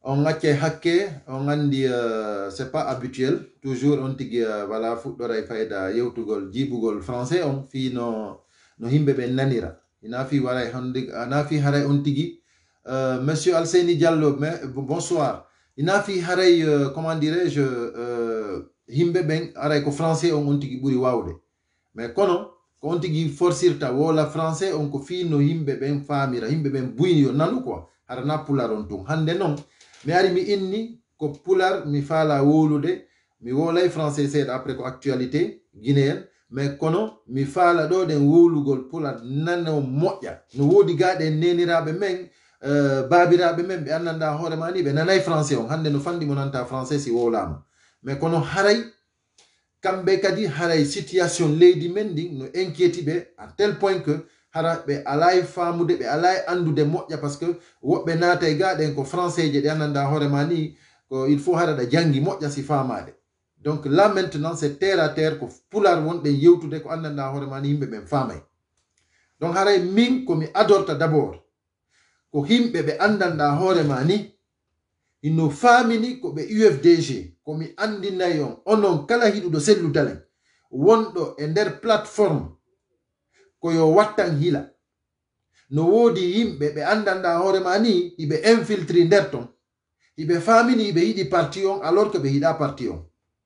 on acce hakke on andi c'est pas habituel toujours on tigi voilà fuɗɗora fayda yewtugol jibugol français on fi no himɓe ɓe nanira ina fi waray hande ana fi haray on tigi monsieur Alseni Diallo bonsoir ina fi haray comment dirais-je himɓe ɓen aray ko français on tigi ɓuri wawde mais kono ko on tigi forcirta wola français on ko fi no himɓe ɓen famira himɓe ɓen buyni yo nanu quoi harana pular on tun hande non mi ari mi inni ko pular mi fala wolude mi wolay français seeɗa après ko actualité guinéen mais kono mi fala ɗo ɗen wolugol pular nano moƴƴa no wodi gaɗe neniraɓe men babiraɓe men ɓe annanda hoore ma ni ɓe nanay français on hande no fandi mo nanta français si wolama mais kono haray kamɓe kadi haray situation leydi men ɗin no inquiéti ɓe à tel point que hara ɓe alay famude ɓe alay andude moƴƴa par ce que woɓɓe naata e gaɗen ko français je ɗe annanda hoorema ni ko il faut hara ɗa jangi moƴƴa si famade donc là maintenant c'est terre à terre ko pular wonɗen yewtude ko annanda hoorema ni yimɓe ɓen famay donc haray min komi adorta d'abord ko himɓe ɓe andanda hoorema ni ino famini ko ɓe UFDG komi andinayi on onon kala hiɗuɗo selludalen wonɗo e nder plateforme ko yo wattan hila no wodi yimɓe ɓe andanda hoorema ni iɓe infiltri nder ton iɓe famini iɓe yiɗi parti on alors que ɓe yiɗa parti on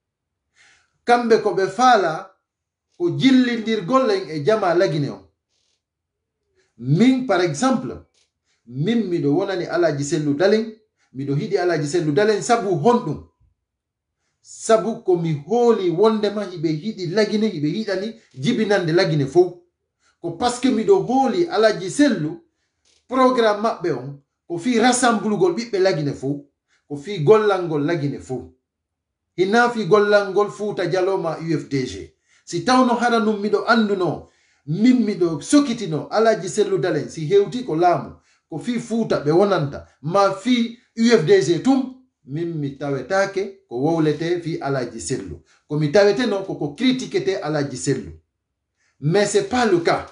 kamɓe ko ɓe faala ko jillindirgol en e jama lagine on min par exemple min miɗo wonani Alaji Sellu Dalen miɗo hiɗi Alaji Sellu Dalen sabu honɗum sabu komi hooli wondema hiɓe hiɗi lagine hiɓe hiɗani jibinande lagine fof ko parce que miɗo hooli Alaji Sellu programme maɓɓe on ko fi rassemblugol ɓiɓɓe lagine fof ko fi gollangol lagine fof hina fi gollangol Fouta Jaloma UFDG si tawno hara num miɗo anduno min miɗo sokitino Alaji Sellu Dalen si hewti ko laamu ko fi Fouta ɓe wonanta ma fi UFDG tum min mi tawetake ko wowlete fi Alaji Sellu ko mi tawete non koko critiquete Alaji Sellu mais c'est pas le cas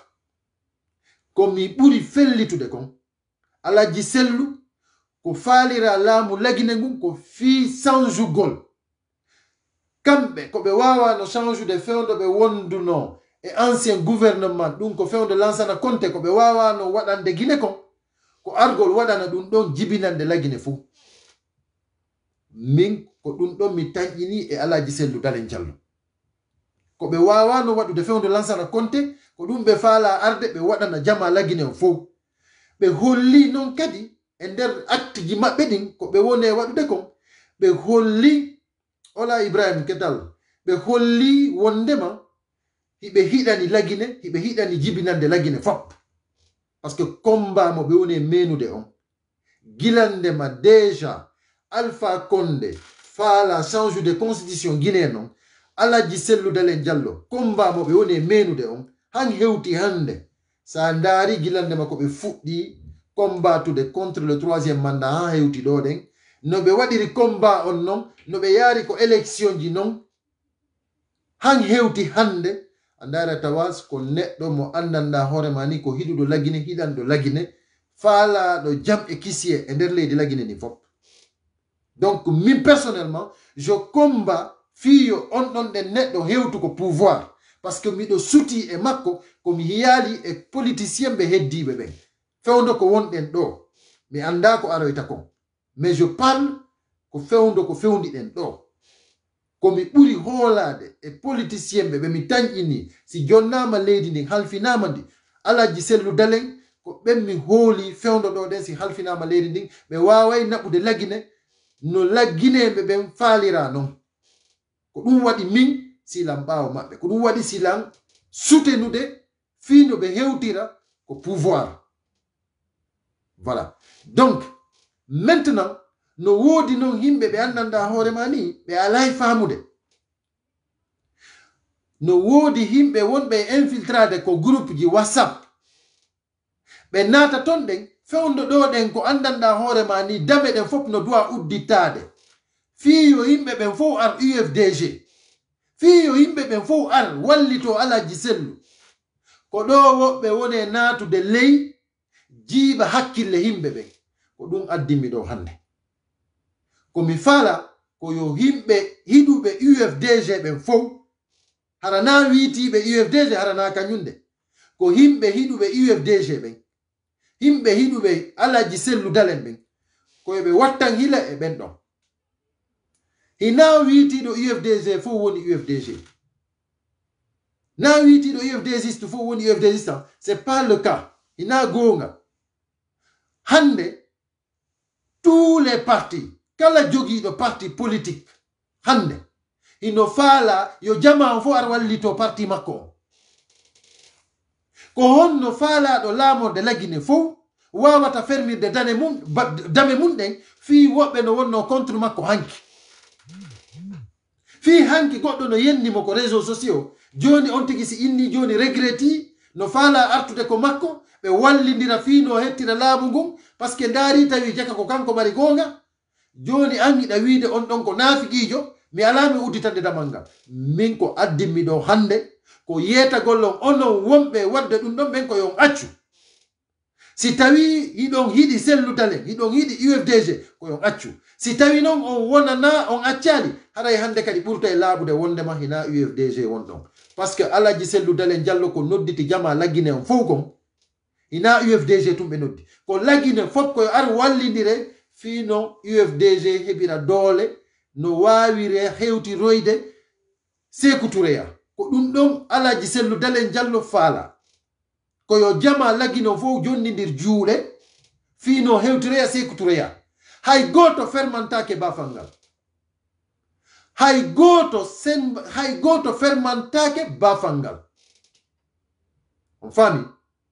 ko mi ɓuri fellitude kon Alaji Sellu ko faalira laamu lagine ngun ko fi changeugol kamɓe ko ɓe wawano changude fewdo ɓe wonduno e ancien gouvernement ɗum ko fewde Lansana Conté ko ɓe wawano waɗande Guinée kon ko argol waɗana ɗum ɗon jibinande lagine fou min ko ɗum ɗon mi taƴƴini e Alaji Sellu Dalen Diallo ko ɓe wawano waɗude fewde Lansana Conté ko ɗum ɓe faala arde ɓe waɗana jama lagine o fof ɓe holli noon kadi e nder acte ji maɓɓe ɗin ko ɓe woni e waɗude kon ɓe holli ola Ibrahim Ketal ɓe holli wondema hiɓe hiɗani lagine hiɓe hiɗani jibinande lagine fop parce que combat mo ɓe woni e menude on gilandema déjà Alpha Condé faala change de constitution guinéenne on Alaji Sellu Dalen Diallo combat mo ɓe woni e menude on han hewti hande sa ndaari gilandema ko ɓe fuɗɗi combattude contre le troisième mandat han hewti ɗo ɗen no ɓe waɗiri combat on non no ɓe yaari ko élection ji non han hewti hande andara tawas ko neɗɗo mo andanda hoorema ni ko hiɗuɗo lagine hiɗanɗo lagine faalaɗo jam e kisie e nder leydi lagine ni fop donc min personnellement je combat fiyo on ɗon ɗen neɗɗo hewtu ko pouvoir par ce que miɗo suti e makko komi hiyaali e politicien ɓe heddiɓe ɓen fewdo ko wonɗen ɗo mi anda ko aroyta kon mais je parle ko fewdo ko fewdiɗen ɗo komi ɓuri hoolade e politicien ɓe mi tañƴini si jonnama leydi ndi halfinama ndi Alaji Sellu Dalen ko ɓen mi hooli fewdo ɗo ɗen si halfinama leydi ndin ɓe waway naɓude lagine no laggineɓe ɓen faalira noon ko ɗum waɗi min silan ɓaawo maɓɓe ko ɗum waɗi silan soutenude fino ɓe hewtira ko pouvoir voilà donc maintenant no woodi noon yimɓe ɓe andanda hoorema ni ɓe alay faamude no woodi yimɓe wonɓe infiltrade ko groupe ji WhatsApp ɓe naata ton ɗen fewndo ɗo ɗen ko andanda hoorema ni dame ɗen fof no duwa uddittade fiyo yimɓe ɓen fof ar UFDG fiyo yimɓe ɓen fof ar wallito Alaji Sellu ko ɗo woɓɓe woni naatude ley jiiɓa hakkille yimɓe ɓen ko ɗum addimi ɗo hande ko mi fala ko yo himɓe hiɗuɓe UFDG ɓen fof harana wiitiɓe UFDG harana kañumde ko himɓe hiɗuɓe UFDG ɓen himɓe hiɗuɓe Alaji Sellu Dalen ɓen ko yoɓe wattan hila e ɓen ɗon hina wiitiɗo UFDG fof woni UFDG na wiitiɗo UFDGiste fof woni UFDGiste c'est pas le cas hina gonga hande tous les partis kala jogiiɗo parti politique hande ino faala yo jama on fof ar wallito parti makko on ko honno faalaɗo laamorde lagine fof wawata fermirde dame mum ɗen fi woɓɓe no wonno contre makko hanki fi hanki goɗɗo no yennimo ko réseau sociaux joni on tigi si inni joni regreti no faala artude ko makko ɓe wallidira fi no hettira laamu ngun par ce que ndaari tawi jaka ko kanko mari gonga joni an yiɗa wiide on ɗon ko naafiqiijo mi alami udditande damal ngal min ko addinmi ɗo hande ko yeetagol on onon wonɓe wadde ɗum ɗon ɓen ko yon accu si tawi hiɗon hiɗi selludale hiɗon hiɗi UFDG ko yon accu si tawi noon on wonana on accali haray hande kadi ɓurta e laaɓude wondema hina UFDG wonɗon par ce que Alaji Sellu Dalen Diallo ko nodditi jama laggine on fof kon hina UFDG tum ɓe noddi ko laggine fof koyo ar wallidire fino UFDG heɓira doole no wawire hewtiroyde Sékou Touréya ko ɗum ɗon Alaji Sellu Dalen Diallo faala koyo jama laggino fof jondidir juuɗe fino hewtiroya Sékou Touréya hay goto fermantake bafal ngal hay goto fermantake bafal ngal on faami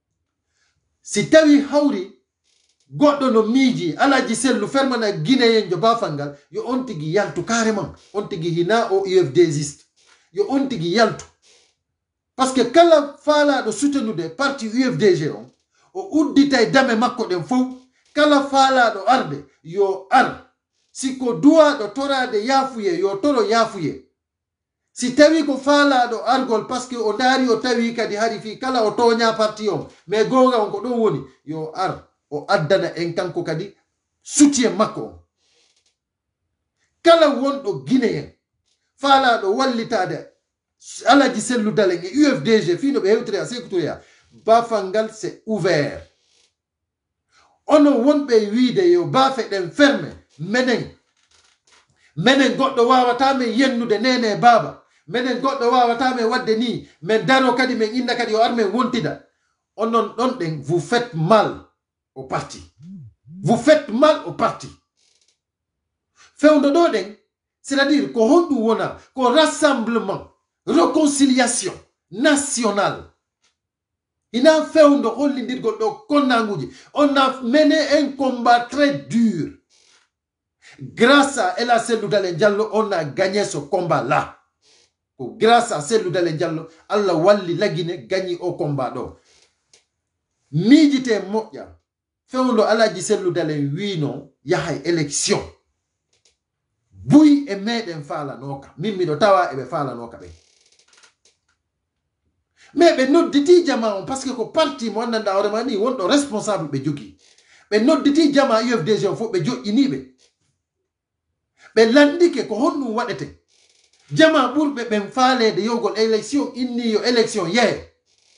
si tawi hawri goɗɗo no miiji Alaji Sellu fermana guinéen jo bafal ngal yo on tigi yaltu carrément on tigi hina o UFDGiste yo on tigi yaltu par ce que kala faalaɗo soutenude parti UFDG on o uddita e dame makko ɗen fof kala faalaɗo arde yo ar siko duwaɗo torade yaafuye yo toro yaafuye si tawi ko faalaɗo argol par ce que o daari o tawi kadi hari fi kala o toña parti on mais gonga on ko ɗon woni yo ar o addana en kanko kadi soutien makko on kala wonɗo guinéen faalaɗo wallitade Alaji Sellu Dalen e UFDG fino ɓe hewtiri a Sékou Touréya bafal ngal c'est ouvert ono wonɓe wiide yo bafe ɗen ferme menen goɗɗo wawata men yennude nene baba menen goɗɗo wawata men wadde ni men daro kadi men inda kadi o ar men wontida onon ɗon ɗen vous faites mal au parti vous faites mal au parti fewdo ɗo ɗen c'est-à-dire ko honɗum wona ko rassemblement réconciliation nationale ina fewndo hollidirgol ɗo konnanguji on a mené un combat très dur grâce à Ela Sellu Dalen Diallo on a gagné ce combat là grâce à Sellu Dalen Diallo Allah walli lagine gagné au combat ɗo miijite moƴƴa fewndo Alaji Sellu Dalen wino yahay élection buy e meɗen faalanoka min miɗo tawa eɓe faalanoka ɓe mais ɓe nodditi jama on par ce que ko parti mo annanda hoorema ni wonɗo responsable ɓe jogui ɓe nodditi jama UFDG on fof ɓe joƴƴiniɓe ɓe landike ko honɗum waɗete jama ɓurɓe ɓen faalede yowgol élection inni yo élection yehe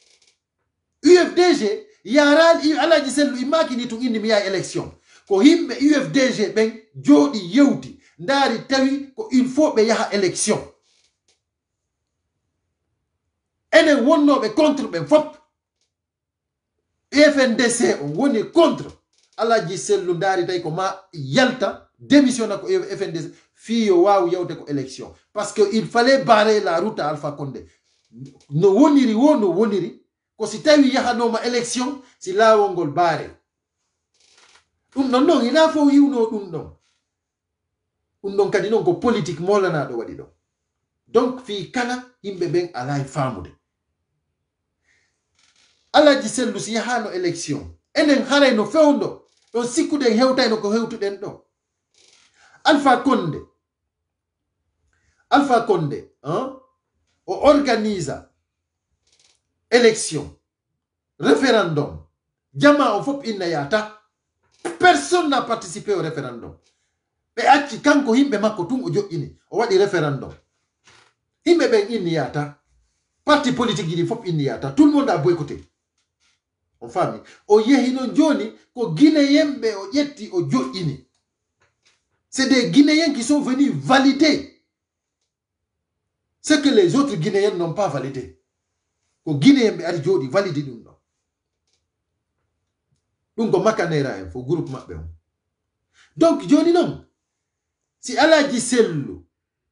UFDG yarali Alaji Sellu immakini tun inni mi yaha élection ko himɓe UFDG ɓen jooɗi yewti ndaari tawi ko il faut ɓe yaha élection enen wonnoɓe contre ɓen fop FNDC on woni contre Alaji Sellu ndaari tawi ko ma yalta démissionna ko FNDC fiyo wawu yawde ko élection parce que il fallait barrer la route à Alpha Condé no woniri wo no woniri ko si tawi yahanoma élection si laawol ngol baare ɗum ɗon noon ina fof yiwno ɗum ɗon kadi noon ko politique molanaɗo waɗi ɗo donc fi kala yimɓe ɓen ala e faamude Alaji Sellu si yahano élection enen haray no fewndo ɗon sikkuden hewtayno ko hewtuɗen ɗo Alpha Condé o organisa élection référendum jama on fof inna yata personne n'a participé au référendum ɓe acci kanko himɓe makko tun o joƴƴini o waɗi référendum himɓe ɓen inni yata parti politique yiɗi fof inni yata tout le monde a boycotté on fami o yehi non joni ko guinéen ɓe o ƴetti o joƴƴini c'est des Guinéens qui sont venus valider ce que les autres Guinéens n'ont pas validé ko Guinéen ɓe ari jooɗi valide ɗum ɗo ɗum ko makanera en fo groupe maɓɓe on donc joni non si Alaji Sellu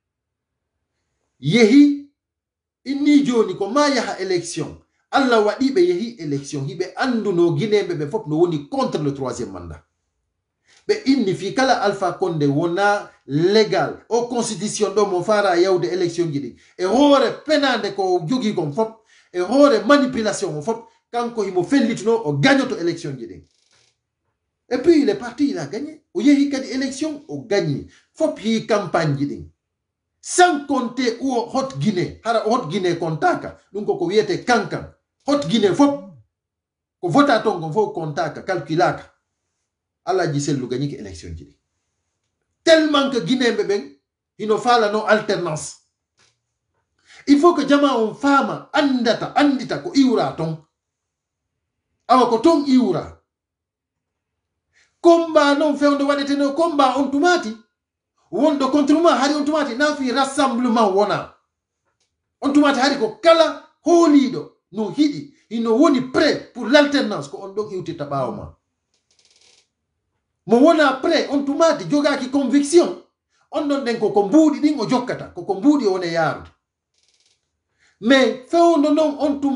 yehi inni joni ko ma yaha élection Allah waɗi ɓe yehi élection hiɓe anduno Guinéɓe ɓe fof no woni contre le troisième mandat ɓe inni fi kala Alpha Condé wona légal o constitution ɗo mo fara yawde élection ji ɗi e hoore penade ko jogi kon fof e hoore manipulation o fof kanko himo fellitino o gagnoto élection ji ɗin et puis il est parti il a gagné o yehi kadi élection o gagni fof hi campagne ji ɗin sans compter o hot Guinée hara hot Guinée kontaka ɗum koko wiyete kankan hot Guinée fof ko vota ton gon fof kontaka calculaka Alaji Sellu gagniki élection ji ɗi tellement que Guinéɓe ɓen hino falano alternance il faut que jama on fama andita ko iwra ton awa ko ton iwra combat non fewde waɗeteno combat on tumati wondo contre ma hari on tumati nafi rassemblement wona on tumati hari ko kala hooliɗo no hiɗi hino woni prêt pour l'alternance ko on ɗon iwtitta ɓawo ma mo wona prêt on tumati jogaki conviction on ɗon ɗen koko mbuuɗi ɗin o jokkata koko mbuuɗi o wone yaarude mais fewdo non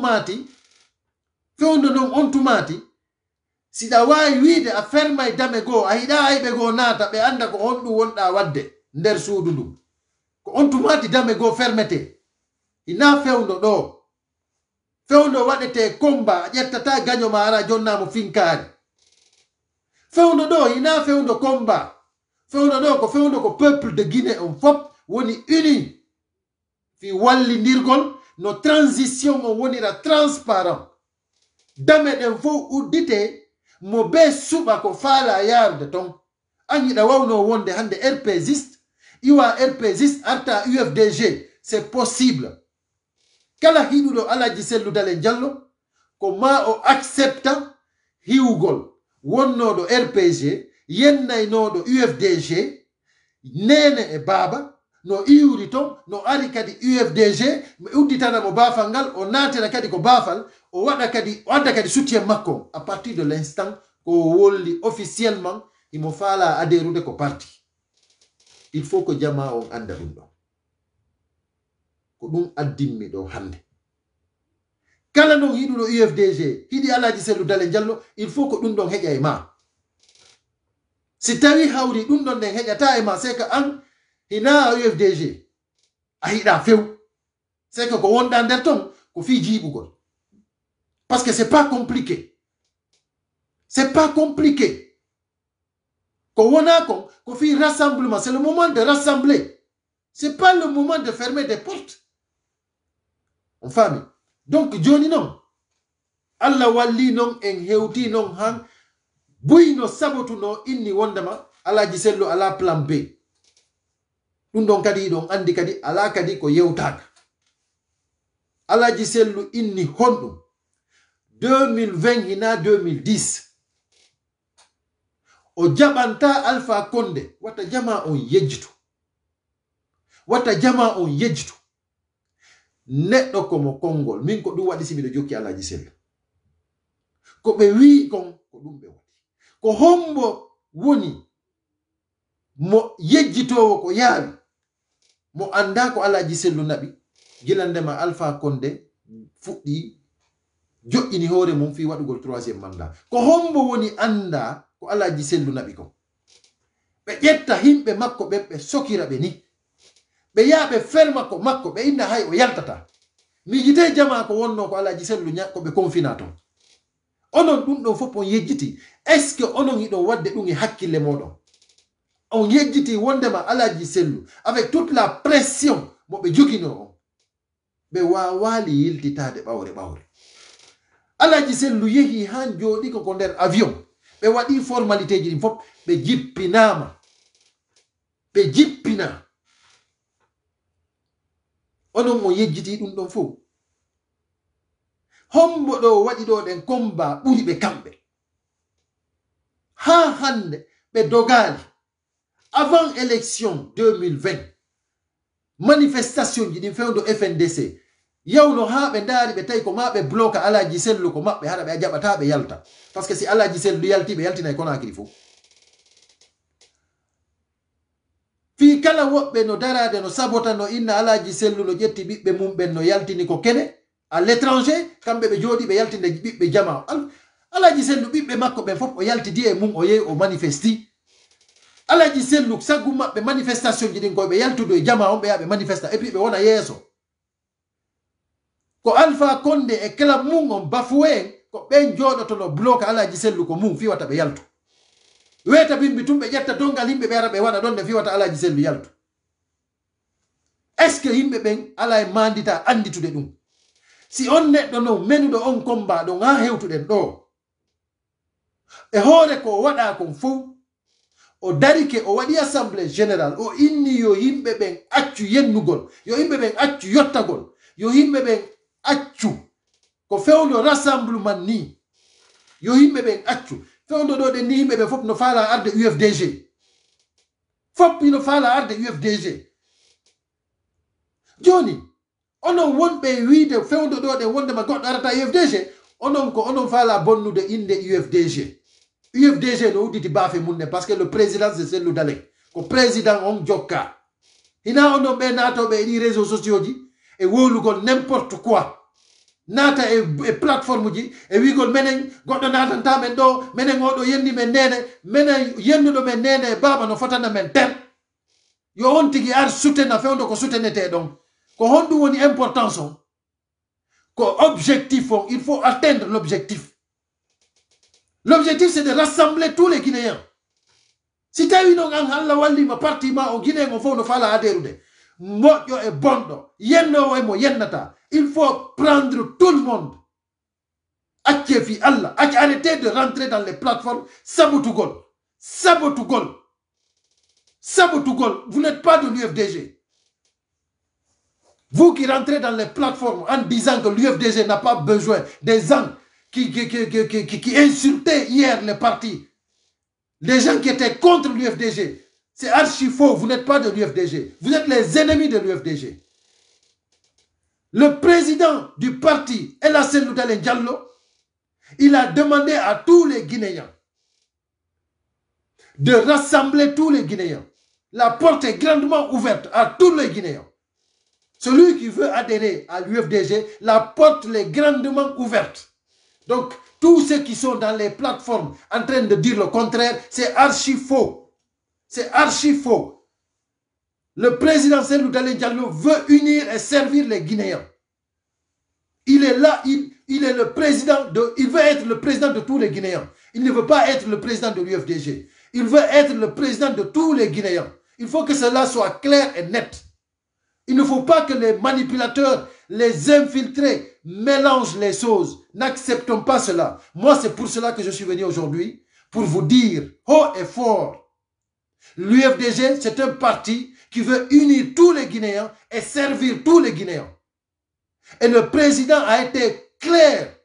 on tumati siɗa wawi wiide a fermay dame goo a hiɗa hayɓe goo naata ɓe anda ko on ɗum wonɗa wadde nder suudu ndum ko on tumati dame goo fermete ina fewdo ɗo fewdo waɗete combat a ƴettata gaño ma ara jonnamo finkaari fewdo ɗo ina fewdo combat fewdo ɗo ko fewdo ko peuple de Guinée on fof woni uni fi wallidirgol no transition on wonira transparent dame ɗen fof uddite mo be suɓa ko faala yaarude ton an yiɗa wawno wonde hande RPGiste iwa RPGiste arta UFDG c'est possible kala hiɗuɗo Alaji Sellu Dalein Diallo ko ma o accepta hiwgol wonnoɗo RPG yennaynoɗo UFDG nene e baba no iwri ton no ari kadi UFDG mi udditana mo baafal ngal o natira kadi ko baafal o waɗa kadi o adda kadi soutien makko à partir de l'instant ko wolli officiellement imo faala adhérude ko parti il faut que jama on anda ɗum ɗo ko ɗum addinmi ɗo hande kala non hiɗuɗo UFDG hiɗi Alaji Sellu Dalein Diallo il faut ko ɗum ɗon heƴa e ma si tawi hawri ɗum ɗon ɗen heƴata e ma c'est que an hina UFDG a hiɗa few c'est que ko wonɗa nder ton ko fi jiiɓugol parce que c'est pas compliqué ko wona kon ko fi rassemblement c'est le moment de rassembler c'est pas le moment de fermer des portes on famille donc joni non Allah walli non en hewti non han buyno sabotuno inni wondema Alaji Sellu ala plan B ɗum ɗon kadi ɗon andi kadi ala kadi ko yewtaka Alaji Sellu inni honɗum 2020 hina 2010 o jaɓanta Alpha Condé wata jama on yejjitu neɗɗo komo konngol min ko ɗum waɗi simiɗo jokki Alaji Sellu ko ɓe wi kon ko ɗum ɓe waɗi ko hombo woni mo yejjitowo ko yaawi mo anda ko Alaji Sellu naɓi gilandema Alpha Condé fuɗɗi joƴƴini hoore mum fi waɗugol troisiéme mandat ko hombo woni anda ko Alaji Sellu naɓi kon ɓe ƴetta himɓe makko ɓen ɓe sokira ɓe ni ɓe yaaɓe ferma ko makko ɓe inna hay o yaltata mi yite jama ko wonno ko Alaji Sellu ko ɓe confina ton onon ɗum ɗon fof on yejjiti est ce que onon yiɗon wadde ɗum e hakkille moɗon on yejjiti wondema Alaji Sellu avec toute la pression mo ɓe jogino on ɓe wawali yiltitade ɓawre Alaji Sellu yehi han jooɗi ko nder avion ɓe waɗi formalité ji ɗin fof ɓe jippinama ɓe jippina onon mo yejjiti ɗum ɗon fof hombo ɗo waɗi ɗo ɗen combat ɓuri ɓe kamɓe ha hande ɓe dogali avant élection 2020 manifestation ji ɗin fewdo FNDC yawno ha ɓe ndaari ɓe tawi ko ma ɓe bloquea Alaji Sellu ko maɓɓe haɗa ɓe jaɓata ɓe yalta par ce que si Alaji Sellu yalti ɓe yaltinay Conakry fof fi kala woɓɓe no darade no sabota no inna Alaji Sellu no ƴetti ɓiɓɓe mum ɓen no yaltini ko kene à l'étranger kamɓe ɓe jooɗi ɓe yaltinde ɓiɓɓe jama Alaji Sellu ɓiɓɓe makko ɓen fof o yaltidi e mum o yehi o manifesti Alaji Sellu saggu maɓɓe manifestation ji ɗin koɓe yaltudo e jama on ɓe yaɓe manifesta et puis ɓe wona yeeso ko Alpha Condé e club mum on bafoué ko ɓen jooɗoto no bloquea Alaji Sellu ko mum fiwata ɓe yaltu weta bimbi tum ɓe ƴetta dongal yimɓe ɓe ara ɓe waɗa ɗon nde fiwata Alaji Sellu yaltu est ce que yimɓe ɓen ala e mandita anditude ɗum si on neɗɗo no menuɗo on combat ɗon ha hewtuɗen ɗo e hoore ko waɗa kon fof o darike o waɗi assemblée générale o inni yo yimɓe ɓen accu yennugol yo yimɓe ɓen accu yottagol yo yimɓe ɓen accu ko fewdo rassemblement ni yo yimɓe ɓen accu fewdo ɗo ɗen ni yimɓe ɓen fof no faala arde UFDG fof ino faala arde UFDG joni onon wonɓe wiide fewdo ɗo ɗen wondema goɗɗo arata UFDG onon ko onon faala bonnude inde UFDG UFDG no udditi baafe munne parce que le président c'est Cellou Dalein ko président on jokka hina onon ɓe naatoɓe e ɗi réseaux sociaux ji e wolugol n'importe quoi naata e plateforme ji e wigol menen goɗɗo natantamen ɗo menen oɗo yendi men nene menen yennuɗo men nene e baba no fotana men ter yo on tigi ar soutena fewdo ko soutenete ɗon ko honɗum woni importance on ko objectif on il faut atteindre l'objectif. L'objectif, c'est de rassembler tous les Guinéens. Si tu as eu un walli ma parti ma au Guinée, on faut faire la adhérer. Moyo et bondo, yenno et mo yennata. Il faut prendre tout le monde. Achefi Allah, arrêtez de rentrer dans les plateformes Saboutugol. Saboutugol. Saboutugol. Vous n'êtes pas de l'UFDG. Vous qui rentrez dans les plateformes en disant que l'UFDG n'a pas besoin des gens qui insultaient hier les partis. Les gens qui étaient contre l'UFDG. C'est archi faux. Vous n'êtes pas de l'UFDG. Vous êtes les ennemis de l'UFDG. Le président du parti, El Hassane Dalein Diallo, il a demandé à tous les Guinéens de rassembler tous les Guinéens. La porte est grandement ouverte à tous les Guinéens. Celui qui veut adhérer à l'UFDG, la porte est grandement ouverte. Donc, tous ceux qui sont dans les plateformes en train de dire le contraire, c'est archi faux. C'est archi faux. Le président Cellou Dalein Diallo veut unir et servir les Guinéens. Il est là, il est le président il veut être le président de tous les Guinéens. Il ne veut pas être le président de l'UFDG. Il veut être le président de tous les Guinéens. Il faut que cela soit clair et net. Il ne faut pas que les manipulateurs, les infiltrés, mélangent les choses. N'acceptons pas cela. Moi, c'est pour cela que je suis venu aujourd'hui, pour vous dire haut et fort. L'UFDG, c'est un parti qui veut unir tous les Guinéens et servir tous les Guinéens. Et le président a été clair.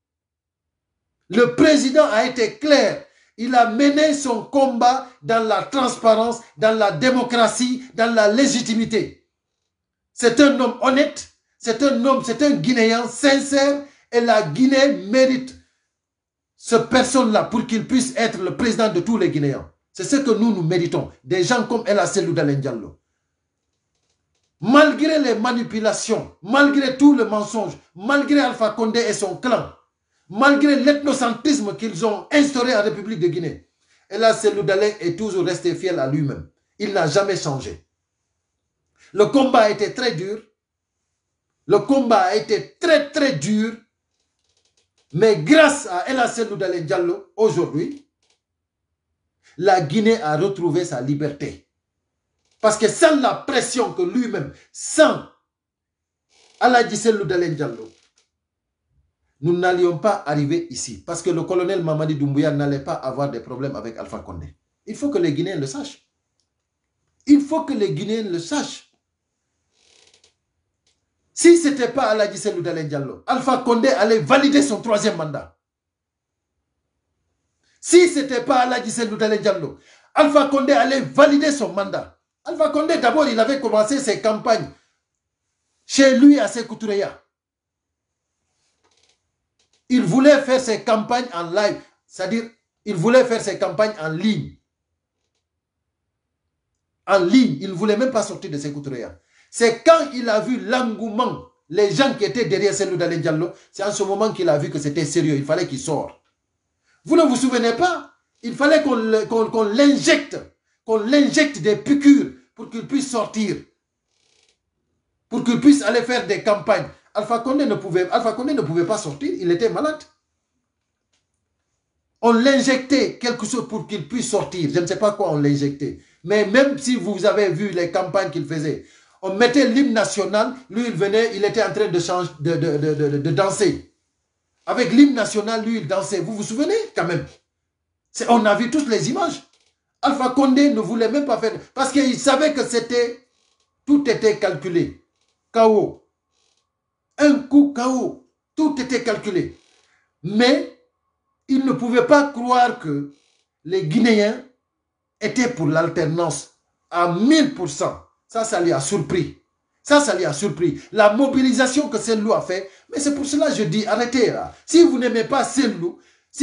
Le président a été clair. Il a mené son combat dans la transparence, dans la démocratie, dans la légitimité. C'est un homme honnête, c'est un Guinéen sincère et la Guinée mérite cette personne-là pour qu'il puisse être le président de tous les Guinéens. C'est ce que nous méritons. Des gens comme El Hassane Dalein Diallo. Malgré les manipulations, malgré tout le mensonge, malgré Alpha Condé et son clan, malgré l'ethnocentrisme qu'ils ont instauré en République de Guinée, El Hassane Dalein est toujours resté fier à lui-même. Il n'a jamais changé. Le combat a été très dur. Le combat a été très très dur. Mais grâce à El Hassane Dalein Diallo, aujourd'hui, la Guinée a retrouvé sa liberté. Parce que sans la pression que lui-même, sans Aladji Cellou Dalein Diallo, nous n'allions pas arriver ici. Parce que le colonel Mamadi Doumbouya n'allait pas avoir des problèmes avec Alpha Condé. Il faut que les Guinéens le sachent. Il faut faut que les Guinéens le sachent. Si ce n'était pas Aladji Cellou Dalein Diallo, Alpha Condé allait valider son 3e mandat. Si ce n'était pas Aladji Cellou Dalein Diallo, Alpha Condé allait valider son mandat. Alpha Condé, d'abord, il avait commencé ses campagnes chez lui à Sékou Toureya. Il voulait faire ses campagnes en live, c'est-à-dire, il voulait faire ses campagnes en ligne. En ligne, il ne voulait même pas sortir de Sékou Toureya. C'est quand il a vu l'engouement, les gens qui étaient derrière Cellou Dalein Diallo, c'est en ce moment qu'il a vu que c'était sérieux, il fallait qu'il sorte. Vous ne vous souvenez pas? Il fallait qu'on l'injecte des piqûres pour qu'il puisse sortir. Pour qu'il puisse aller faire des campagnes. Alpha Condé ne pouvait pas sortir, il était malade. On l'injectait quelque chose pour qu'il puisse sortir. Je ne sais pas quoi on l'injectait. Mais même si vous avez vu les campagnes qu'il faisait, on mettait l'hymne national, lui il venait, il était en train de danser. Avec l'hymne national, lui il dansait. Vous vous souvenez quand même? On a vu toutes les images. Alpha Condé ne voulait même pas faire, parce qu'il savait que tout était calculé. KO. Un coup KO. Tout était calculé. Mais il ne pouvait pas croire que les Guinéens étaient pour l'alternance à 1000%. Ça lui a surpris. Ça lui a surpris. La mobilisation que Cellou a fait. Mais c'est pour cela que je dis, arrêtez là. Si vous n'aimez pas Cellou,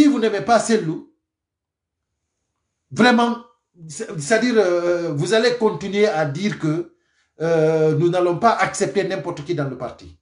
vraiment, c'est-à-dire, vous allez continuer à dire que nous n'allons pas accepter n'importe qui dans le parti.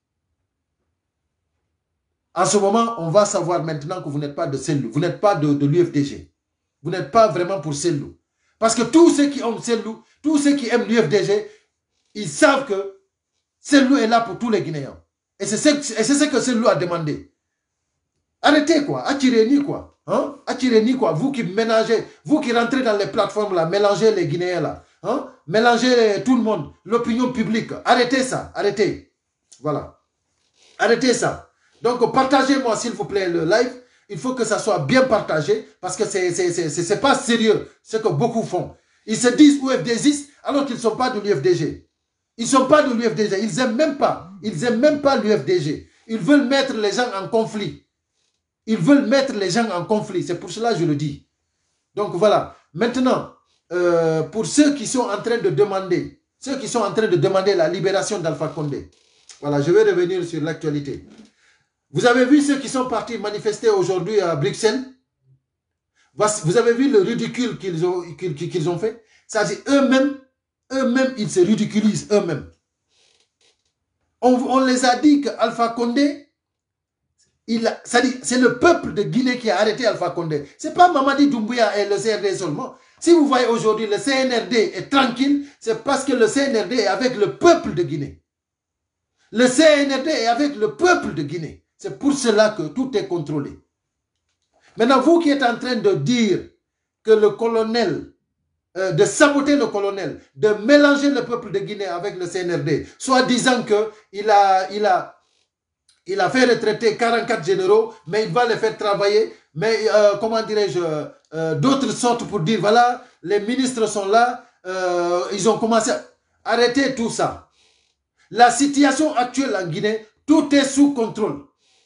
En ce moment, on va savoir maintenant que vous n'êtes pas de Cellou, vous n'êtes pas de l'UFDG. Vous n'êtes pas vraiment pour Cellou. Parce que tous ceux qui aiment Cellou, tous ceux qui aiment l'UFDG, ils savent que Cellou est là pour tous les Guinéens. Et c'est ce que Cellou a demandé. Arrêtez quoi, attirez-nous quoi. Hein? Attirez-nous quoi, vous qui ménagez, vous qui rentrez dans les plateformes là, mélangez les Guinéens là. Hein? Mélangez tout le monde, l'opinion publique. Arrêtez ça, arrêtez. Voilà. Arrêtez ça. Donc partagez-moi s'il vous plaît le live. Il faut que ça soit bien partagé parce que c'est pas sérieux ce que beaucoup font. Ils se disent UFDGistes alors qu'ils ne sont pas de l'UFDG. Ils ne sont pas de l'UFDG. Ils n'aiment même pas. Ils n'aiment même pas l'UFDG. Ils veulent mettre les gens en conflit. Ils veulent mettre les gens en conflit. C'est pour cela que je le dis. Donc voilà. Maintenant, pour ceux qui sont en train de demander, la libération d'Alpha Condé. Voilà, je vais revenir sur l'actualité. Vous avez vu ceux qui sont partis manifester aujourd'hui à Bruxelles? Vous avez vu le ridicule qu'ils ont fait? C'est-à-dire eux-mêmes, ils se ridiculisent eux-mêmes. On les a dit qu'Alpha Condé, c'est le peuple de Guinée qui a arrêté Alpha Condé. Ce n'est pas Mamadi Doumbouya et le CNRD seulement. Si vous voyez aujourd'hui le CNRD est tranquille, c'est parce que le CNRD est avec le peuple de Guinée. Le CNRD est avec le peuple de Guinée. C'est pour cela que tout est contrôlé. Maintenant, vous qui êtes en train de dire que le colonel, de saboter le colonel, de mélanger le peuple de Guinée avec le CNRD, soit disant qu'il a fait retraiter 44 généraux, mais il va les faire travailler. Mais comment dirais-je, d'autres sortes pour dire, voilà, les ministres sont là, ils ont commencé à arrêter tout ça. La situation actuelle en Guinée, tout est sous contrôle.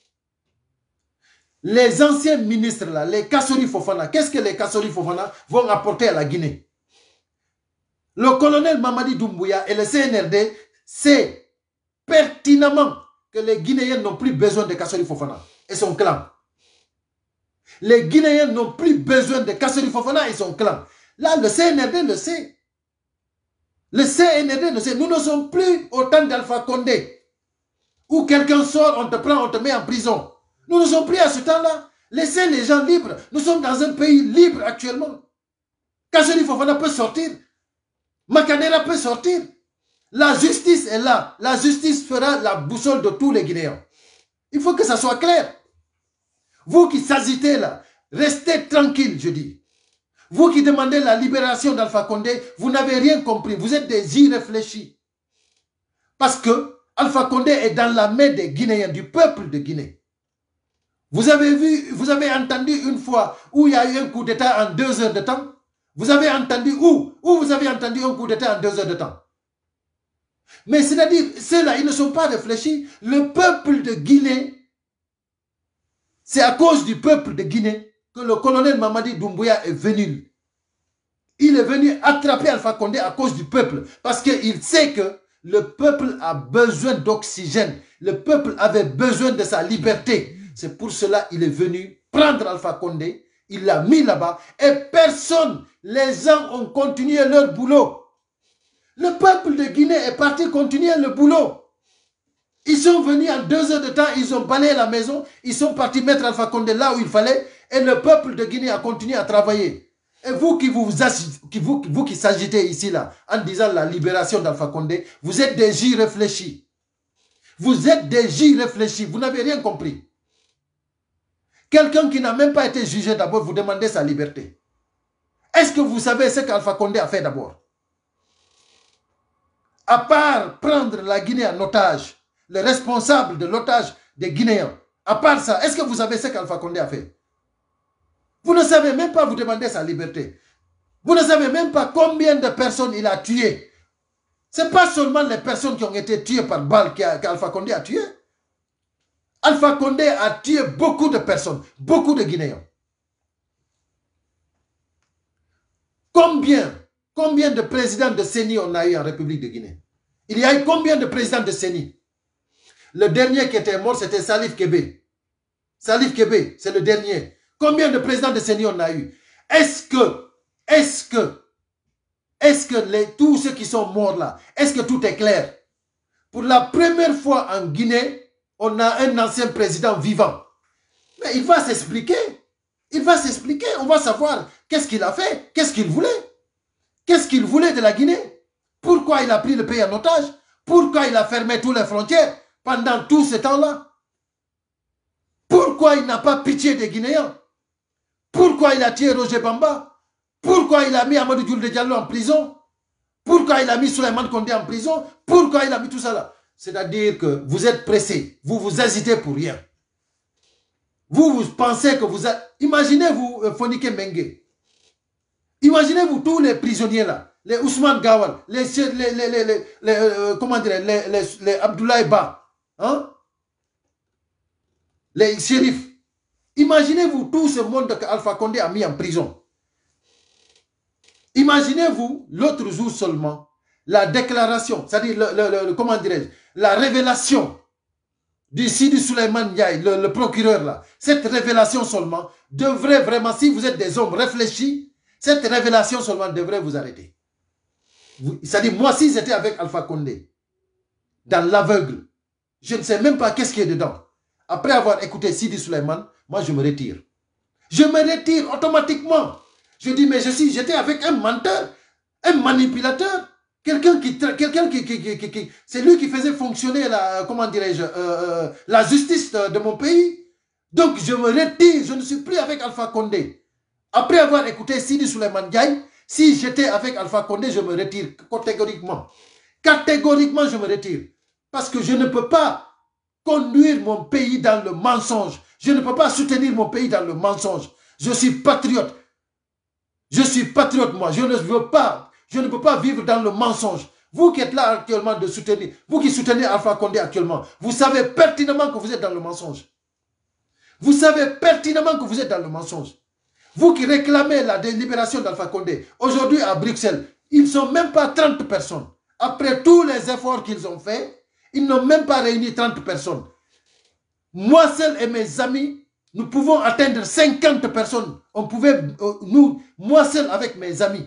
Les anciens ministres, là, les Kassori Fofana, qu'est-ce que les Kassori Fofana vont apporter à la Guinée? Le colonel Mamadi Doumbouya et le CNRD sait pertinemment que les Guinéens n'ont plus besoin de Kassori Fofana et son clan. Les Guinéens n'ont plus besoin de Kassori Fofana et son clan. Là, le CNRD le sait. Le CNRD le sait. Nous ne sommes plus au temps d'Alpha Condé, où quelqu'un sort, on te prend, on te met en prison. Nous ne sommes plus à ce temps-là. Laissez les gens libres. Nous sommes dans un pays libre actuellement. Kassori Fofana peut sortir. Makanera peut sortir. La justice est là. La justice fera la boussole de tous les Guinéens. Il faut que ça soit clair. Vous qui s'agitez là, restez tranquille, je dis. Vous qui demandez la libération d'Alpha Condé, vous n'avez rien compris. Vous êtes des irréfléchis. Parce que Alpha Condé est dans la main des Guinéens, du peuple de Guinée. Vous avez vu, vous avez entendu une fois où il y a eu un coup d'État en 2 heures de temps? Vous avez entendu où? Où vous avez entendu un coup d'État en 2 heures de temps? Mais c'est-à-dire, ceux-là, ils ne sont pas réfléchis. Le peuple de Guinée, c'est à cause du peuple de Guinée que le colonel Mamadi Doumbouya est venu. Il est venu attraper Alpha Condé à cause du peuple. Parce qu'il sait que le peuple a besoin d'oxygène. Le peuple avait besoin de sa liberté. C'est pour cela qu'il est venu prendre Alpha Condé. Il l'a mis là-bas. Et personne, les gens ont continué leur boulot. Le peuple de Guinée est parti continuer le boulot. Ils sont venus en 2 heures de temps, ils ont balayé la maison, ils sont partis mettre Alpha Condé là où il fallait, et le peuple de Guinée a continué à travailler. Et vous qui s'agitez ici là, en disant la libération d'Alpha Condé, vous êtes des irréfléchis. Vous êtes des irréfléchis, vous n'avez rien compris. Quelqu'un qui n'a même pas été jugé d'abord, vous demandez sa liberté. Est-ce que vous savez ce qu'Alpha Condé a fait d'abord? À part prendre la Guinée en otage, le responsable de l'otage des Guinéens, à part ça, est-ce que vous savez ce qu'Alpha Condé a fait? Vous ne savez même pas vous demander sa liberté. Vous ne savez même pas combien de personnes il a tuées. Ce n'est pas seulement les personnes qui ont été tuées par balle qu'Alpha Condé a tué. Alpha Condé a tué beaucoup de personnes, beaucoup de Guinéens. Combien de présidents de CENI on a eu en République de Guinée? Il y a eu combien de présidents de CENI? Le dernier qui était mort, c'était Salif Kébé. Salif Kébé, c'est le dernier. Combien de présidents de CENI on a eu? Est-ce que tous ceux qui sont morts là, est-ce que tout est clair? Pour la première fois en Guinée, on a un ancien président vivant. Mais il va s'expliquer. Il va s'expliquer. On va savoir qu'est-ce qu'il a fait, qu'est-ce qu'il voulait. Qu'est-ce qu'il voulait de la Guinée? Pourquoi il a pris le pays en otage? Pourquoi il a fermé toutes les frontières pendant tout ce temps-là? Pourquoi il n'a pas pitié des Guinéens? Pourquoi il a tué Roger Bamba? Pourquoi il a mis Amadou Diouf de Diallo en prison? Pourquoi il a mis Souleymane Condé en prison? Pourquoi il a mis tout ça là? C'est-à-dire que vous êtes pressés, vous hésitez pour rien. Vous pensez que vous êtes... Imaginez-vous Fonike Mengue. Imaginez-vous tous les prisonniers là, les Ousmane Gawal, les Abdoulaye Ba, hein? Les shérifs. Imaginez-vous tout ce monde que Alpha Condé a mis en prison. Imaginez-vous l'autre jour seulement, la déclaration, c'est-à-dire comment dirais-je, la révélation du Sidi Souleymane Ndiaye, le procureur là. Cette révélation seulement devrait vraiment, si vous êtes des hommes réfléchis, cette révélation seulement devrait vous arrêter. C'est-à-dire, moi, si j'étais avec Alpha Condé, dans l'aveugle, je ne sais même pas qu'est-ce qu'il y a dedans. Après avoir écouté Sidi Souleymane, moi, je me retire. Je me retire automatiquement. Je dis, mais j'étais avec un menteur, un manipulateur, quelqu'un qui c'est lui qui faisait fonctionner la, comment dirais-je, la justice de mon pays. Donc, je me retire, je ne suis plus avec Alpha Condé. Après avoir écouté Sidi Souleymane Ndiaye, si j'étais avec Alpha Condé, je me retire catégoriquement. Catégoriquement, je me retire. Parce que je ne peux pas conduire mon pays dans le mensonge. Je ne peux pas soutenir mon pays dans le mensonge. Je suis patriote. Je suis patriote, moi. Je ne peux pas vivre dans le mensonge. Vous qui êtes là actuellement de soutenir, vous qui soutenez Alpha Condé actuellement, vous savez pertinemment que vous êtes dans le mensonge. Vous savez pertinemment que vous êtes dans le mensonge. Vous qui réclamez la libération d'Alpha Condé, aujourd'hui à Bruxelles, ils ne sont même pas 30 personnes. Après tous les efforts qu'ils ont faits, ils n'ont même pas réuni 30 personnes. Moi seul et mes amis, nous pouvons atteindre 50 personnes. On pouvait, moi seul avec mes amis,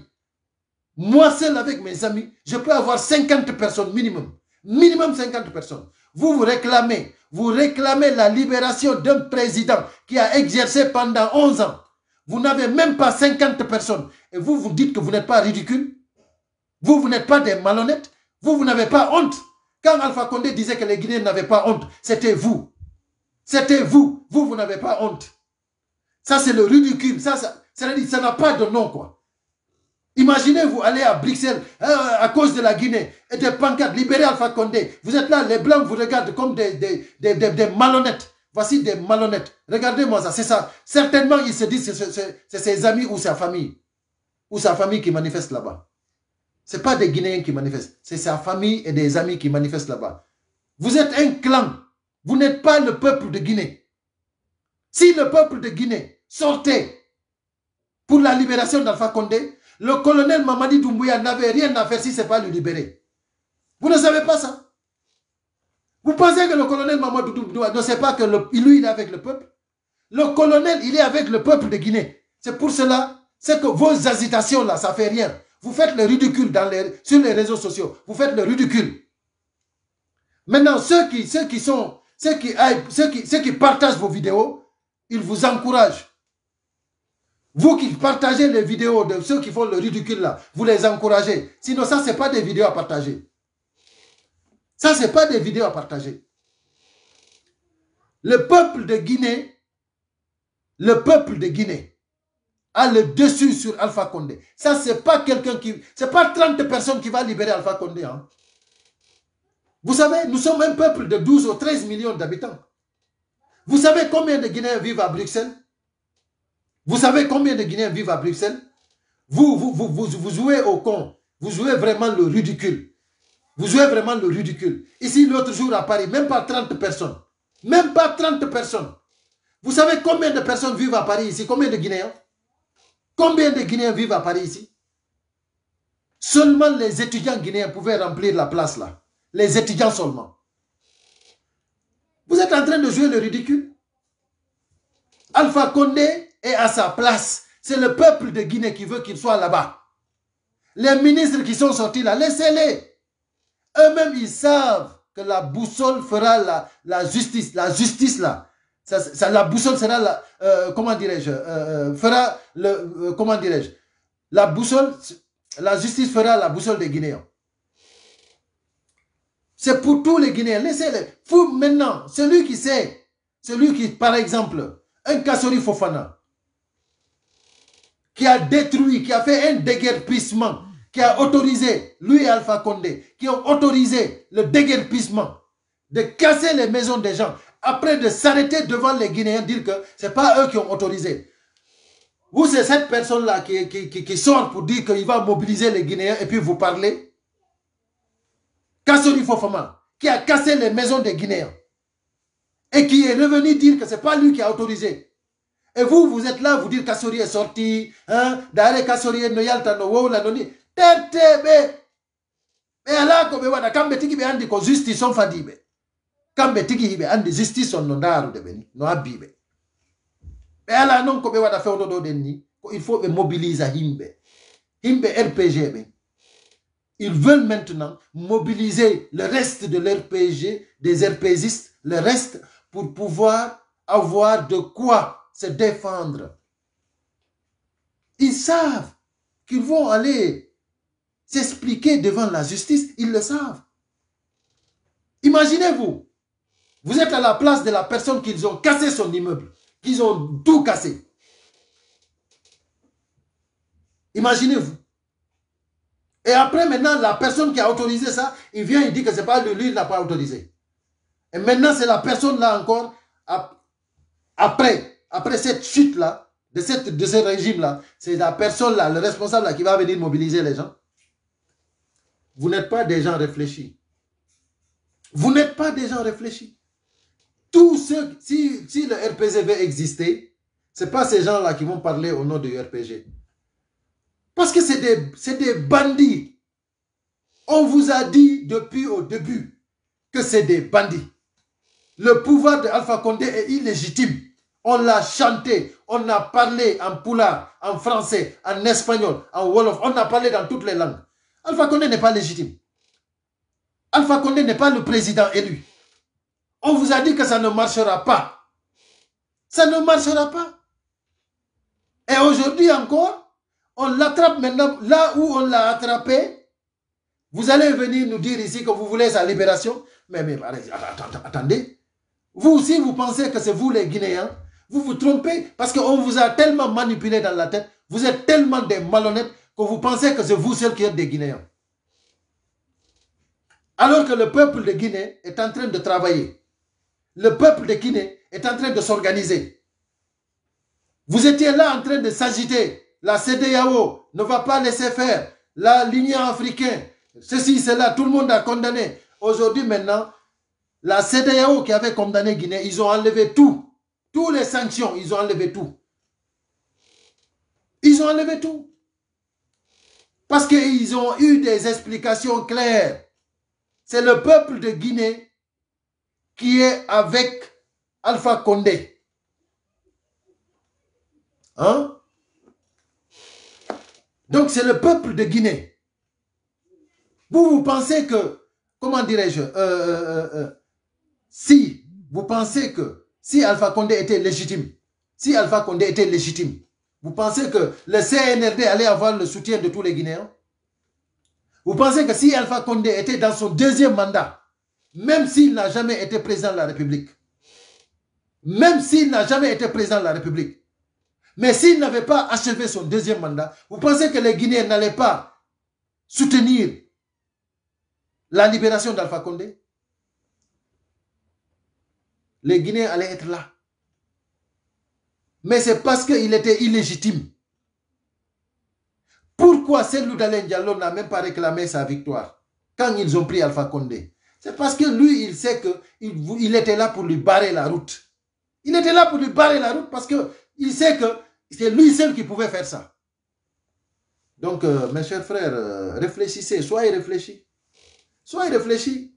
je peux avoir 50 personnes minimum. Minimum 50 personnes. Vous réclamez la libération d'un président qui a exercé pendant 11 ans. Vous n'avez même pas 50 personnes. Et vous dites que vous n'êtes pas ridicule. Vous n'êtes pas des malhonnêtes. Vous n'avez pas honte. Quand Alpha Condé disait que les Guinéens n'avaient pas honte, c'était vous. C'était vous. Vous n'avez pas honte. Ça, c'est le ridicule. Ça n'a pas de nom, quoi. Imaginez-vous aller à Bruxelles à cause de la Guinée et des pancartes, libérer Alpha Condé. Vous êtes là, les Blancs vous regardent comme des malhonnêtes. Voici des malhonnêtes. Regardez-moi ça, c'est ça. Certainement, ils se disent que c'est ses amis ou sa famille. ou sa famille qui manifeste là-bas. Ce n'est pas des Guinéens qui manifestent, c'est sa famille et des amis qui manifestent là-bas. Vous êtes un clan, vous n'êtes pas le peuple de Guinée. Si le peuple de Guinée sortait pour la libération d'Alpha Condé, le colonel Mamadi Doumbouya n'avait rien à faire si ce n'est pas le libérer. Vous ne savez pas ça? Vous pensez que le colonel Mamadou Doumbouya ne sait pas que lui, il est avec le peuple? Le colonel, il est avec le peuple de Guinée. C'est pour cela, c'est que vos agitations là, ça ne fait rien. Vous faites le ridicule sur les réseaux sociaux. Vous faites le ridicule. Maintenant, ceux qui partagent vos vidéos, ils vous encouragent. Vous qui partagez les vidéos de ceux qui font le ridicule là, vous les encouragez. Sinon, ça, ce n'est pas des vidéos à partager. Ça, ce n'est pas des vidéos à partager. Le peuple de Guinée a le dessus sur Alpha Condé. Ça, ce n'est pas quelqu'un qui... C'est pas 30 personnes qui va libérer Alpha Condé. Hein. Vous savez, nous sommes un peuple de 12 ou 13 millions d'habitants. Vous savez combien de Guinéens vivent à Bruxelles? Vous savez combien de Guinéens vivent à Bruxelles? Vous jouez au con. Vous jouez vraiment le ridicule. Vous jouez vraiment le ridicule. Ici, l'autre jour à Paris, même pas 30 personnes. Même pas 30 personnes. Vous savez combien de personnes vivent à Paris ici? Combien de Guinéens? Combien de Guinéens vivent à Paris ici? Seulement les étudiants guinéens pouvaient remplir la place là. Les étudiants seulement. Vous êtes en train de jouer le ridicule. Alpha Condé est à sa place. C'est le peuple de Guinée qui veut qu'il soit là-bas. Les ministres qui sont sortis là, laissez-les. Eux-mêmes, ils savent que la boussole fera la justice. La justice, là. La boussole sera la... comment dirais-je fera le... comment dirais-je la boussole... La justice fera la boussole des Guinéens. C'est pour tous les Guinéens. Laissez-les. Vous, maintenant, celui qui, par exemple, un Kassori Fofana, qui a détruit, qui a fait un déguerpissement, qui a autorisé, lui et Alpha Condé, qui ont autorisé le déguerpissement, de casser les maisons des gens, après de s'arrêter devant les Guinéens, dire que ce n'est pas eux qui ont autorisé. Vous, c'est cette personne-là qui sort pour dire qu'il va mobiliser les Guinéens et puis vous parlez. Kassori Fofana, qui a cassé les maisons des Guinéens et qui est revenu dire que ce n'est pas lui qui a autorisé. Et vous, vous êtes là, vous dites Kassori est sorti, hein, d'ailleurs Kassori est noyalta no wow la noni. Tertebe. Mais là, comme on a quand tiki be andi ko justice on fadibe. Quand tiki be andi justice on nondaru de beni, no abibe. Mais là non comme on a fait au denni, il faut mobiliser Himbe. Himbe RPG ben. Ils veulent maintenant mobiliser le reste de l'RPG, des RPGistes, le reste pour pouvoir avoir de quoi se défendre. Ils savent qu'ils vont aller s'expliquer devant la justice, ils le savent. Imaginez-vous, vous êtes à la place de la personne qu'ils ont cassé son immeuble, qu'ils ont tout cassé. Imaginez-vous. Et après, maintenant, la personne qui a autorisé ça, il vient, il dit que ce n'est pas lui, il n'a pas autorisé. Et maintenant, c'est la personne là encore, après cette chute-là, de ce régime-là, c'est la personne là, le responsable là, qui va venir mobiliser les gens. Vous n'êtes pas des gens réfléchis. Vous n'êtes pas des gens réfléchis. Tous ceux, si le RPG veut exister, ce n'est pas ces gens-là qui vont parler au nom du RPG. Parce que c'est des bandits. On vous a dit depuis au début que c'est des bandits. Le pouvoir de Alpha Condé est illégitime. On l'a chanté, on a parlé en poula, en français, en espagnol, en wolof. On a parlé dans toutes les langues. Alpha Condé n'est pas légitime. Alpha Condé n'est pas le président élu. On vous a dit que ça ne marchera pas. Ça ne marchera pas. Et aujourd'hui encore, on l'attrape maintenant, là où on l'a attrapé, vous allez venir nous dire ici que vous voulez sa libération. Mais attendez. Vous aussi, vous pensez que c'est vous les Guinéens. Vous vous trompez parce qu'on vous a tellement manipulé dans la tête. Vous êtes tellement des malhonnêtes que vous pensez que c'est vous seuls qui êtes des Guinéens. Alors que le peuple de Guinée est en train de travailler. Le peuple de Guinée est en train de s'organiser. Vous étiez là en train de s'agiter La CEDEAO ne va pas laisser faire. L'Union africaine, ceci, cela, tout le monde a condamné. Aujourd'hui, maintenant, la CEDEAO qui avait condamné Guinée, ils ont enlevé tout. Toutes les sanctions, ils ont enlevé tout. Ils ont enlevé tout. Parce qu'ils ont eu des explications claires. C'est le peuple de Guinée qui est avec Alpha Condé. Hein? Donc c'est le peuple de Guinée. Vous pensez que, comment dirais-je, si vous pensez que si Alpha Condé était légitime, vous pensez que le CNRD allait avoir le soutien de tous les Guinéens? Vous pensez que si Alpha Condé était dans son deuxième mandat, même s'il n'a jamais été président de la République, mais s'il n'avait pas achevé son deuxième mandat, vous pensez que les Guinéens n'allaient pas soutenir la libération d'Alpha Condé? Les Guinéens allaient être là. Mais c'est parce qu'il était illégitime. Pourquoi Cellou Dalein Diallo n'a même pas réclamé sa victoire quand ils ont pris Alpha Condé? C'est parce que lui, il sait qu'il était là pour lui barrer la route. Il était là pour lui barrer la route parce qu'il sait que c'est lui seul qui pouvait faire ça. Donc, mes chers frères, réfléchissez, soyez réfléchis. Soyez réfléchis.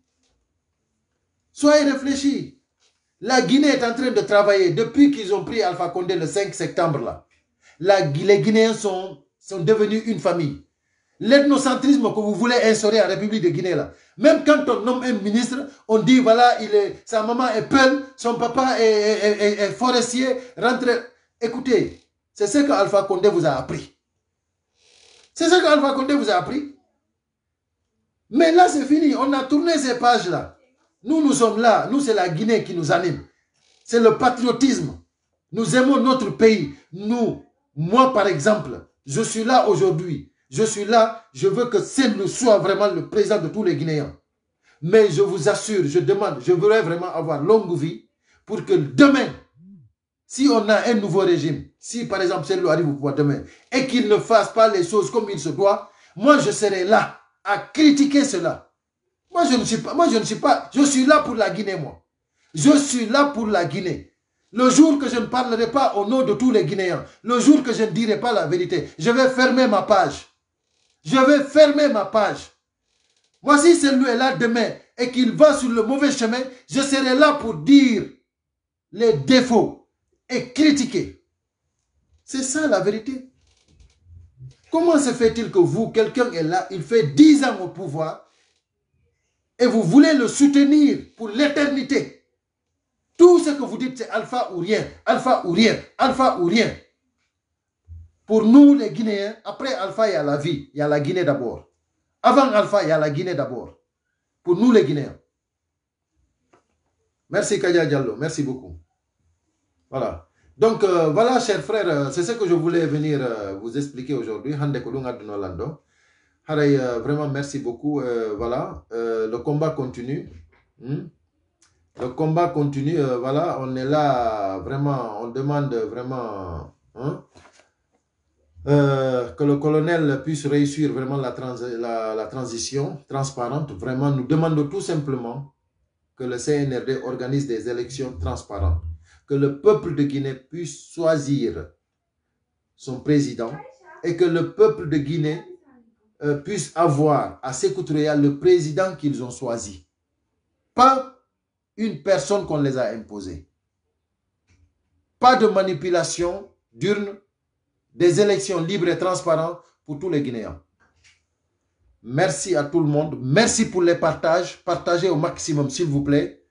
Soyez réfléchis. La Guinée est en train de travailler depuis qu'ils ont pris Alpha Condé le 5 septembre. Là. Les Guinéens sont devenus une famille. L'ethnocentrisme que vous voulez instaurer en République de Guinée, là, même quand on nomme un ministre, on dit voilà, sa maman est Peul, son papa est forestier, rentre. Écoutez, c'est ce que Alpha Condé vous a appris. C'est ce que Alpha Condé vous a appris. Mais là, c'est fini. On a tourné ces pages-là. Nous sommes là. Nous, c'est la Guinée qui nous anime. C'est le patriotisme. Nous aimons notre pays. Moi, par exemple, je suis là aujourd'hui. Je suis là. Je veux que Cellou soit vraiment le président de tous les Guinéens. Mais je vous assure, je demande, je voudrais vraiment avoir longue vie pour que demain, si on a un nouveau régime, si par exemple Cellou arrive au pouvoir demain, et qu'il ne fasse pas les choses comme il se doit, moi je serai là à critiquer cela. Moi je suis là pour la Guinée, moi. Je suis là pour la Guinée. Le jour que je ne parlerai pas au nom de tous les Guinéens, le jour que je ne dirai pas la vérité, je vais fermer ma page. Je vais fermer ma page. Moi, si Cellou est là demain et qu'il va sur le mauvais chemin, je serai là pour dire les défauts et critiquer. C'est ça la vérité. Comment se fait-il que vous, quelqu'un est là, il fait 10 ans au pouvoir et vous voulez le soutenir pour l'éternité? Tout ce que vous dites, c'est alpha ou rien, alpha ou rien, alpha ou rien. Pour nous, les Guinéens, après alpha, il y a la vie, il y a la Guinée d'abord. Avant alpha, il y a la Guinée d'abord. Pour nous, les Guinéens. Merci Kadia Diallo, merci beaucoup. Voilà. Donc, voilà, chers frères, c'est ce que je voulais venir vous expliquer aujourd'hui. Vraiment, merci beaucoup. Voilà, le combat continue. Le combat continue. Voilà, on est là, vraiment, on demande vraiment que le colonel puisse réussir vraiment la transition transparente. Vraiment, nous demandons tout simplement que le CNRD organise des élections transparentes. Que le peuple de Guinée puisse choisir son président et que le peuple de Guinée puisse avoir à Sékou Touré le président qu'ils ont choisi. Pas une personne qu'on les a imposée. Pas de manipulation d'urne, des élections libres et transparentes pour tous les Guinéens. Merci à tout le monde. Merci pour les partages. Partagez au maximum, s'il vous plaît.